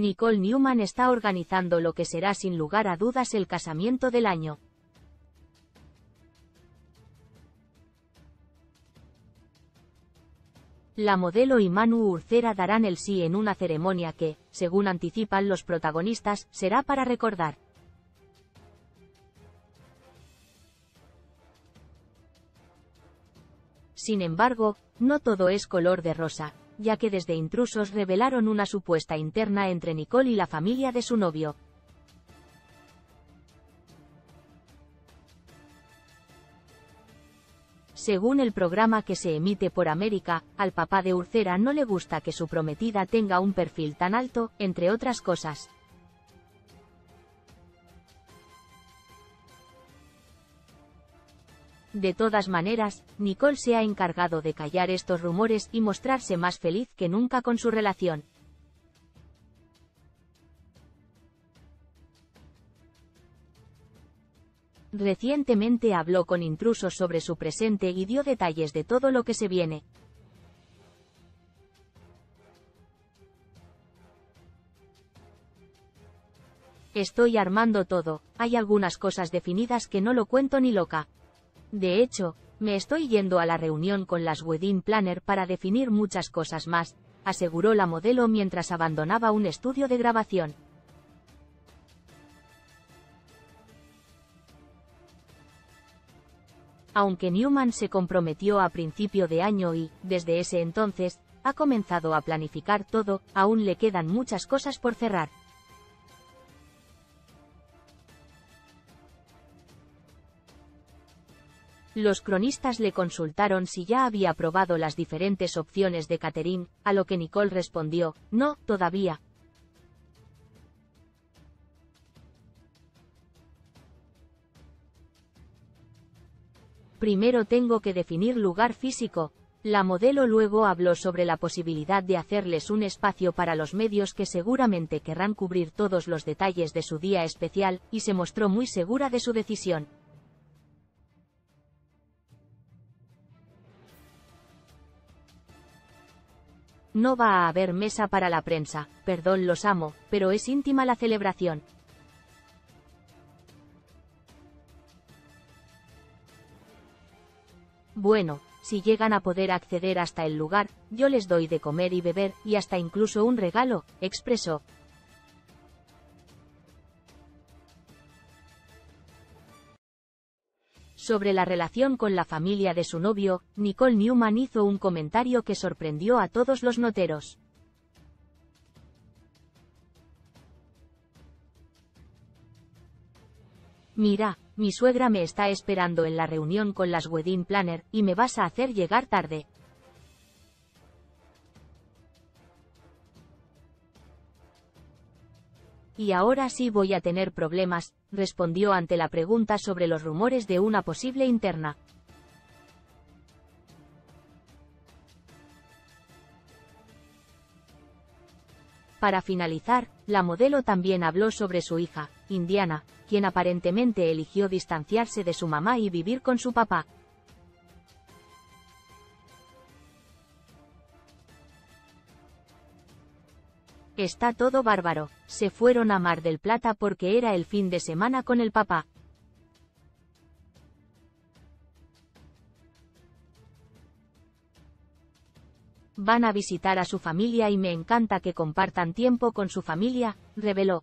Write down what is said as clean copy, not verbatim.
Nicole Newman está organizando lo que será sin lugar a dudas el casamiento del año. La modelo y Manu Urcera darán el sí en una ceremonia que, según anticipan los protagonistas, será para recordar. Sin embargo, no todo es color de rosa, ya que desde Intrusos revelaron una supuesta interna entre Nicole y la familia de su novio. Según el programa que se emite por América, al papá de Urcera no le gusta que su prometida tenga un perfil tan alto, entre otras cosas. De todas maneras, Nicole se ha encargado de callar estos rumores y mostrarse más feliz que nunca con su relación. Recientemente habló con Intrusos sobre su presente y dio detalles de todo lo que se viene. Estoy armando todo, hay algunas cosas definidas que no lo cuento ni loca. De hecho, me estoy yendo a la reunión con las wedding planner para definir muchas cosas más, aseguró la modelo mientras abandonaba un estudio de grabación. Aunque Newman se comprometió a principio de año y, desde ese entonces, ha comenzado a planificar todo, aún le quedan muchas cosas por cerrar. Los cronistas le consultaron si ya había probado las diferentes opciones de catering, a lo que Nicole respondió, no, todavía. Primero tengo que definir lugar físico. La modelo luego habló sobre la posibilidad de hacerles un espacio para los medios que seguramente querrán cubrir todos los detalles de su día especial, y se mostró muy segura de su decisión. No va a haber mesa para la prensa, perdón los amo, pero es íntima la celebración. Bueno, si llegan a poder acceder hasta el lugar, yo les doy de comer y beber, y hasta incluso un regalo, expresó. Sobre la relación con la familia de su novio, Nicole Newman hizo un comentario que sorprendió a todos los noteros. Mira, mi suegra me está esperando en la reunión con las wedding planner, y me vas a hacer llegar tarde. Y ahora sí voy a tener problemas, respondió ante la pregunta sobre los rumores de una posible interna. Para finalizar, la modelo también habló sobre su hija, Indiana, quien aparentemente eligió distanciarse de su mamá y vivir con su papá. Está todo bárbaro, se fueron a Mar del Plata porque era el fin de semana con el papá. Van a visitar a su familia y me encanta que compartan tiempo con su familia, reveló.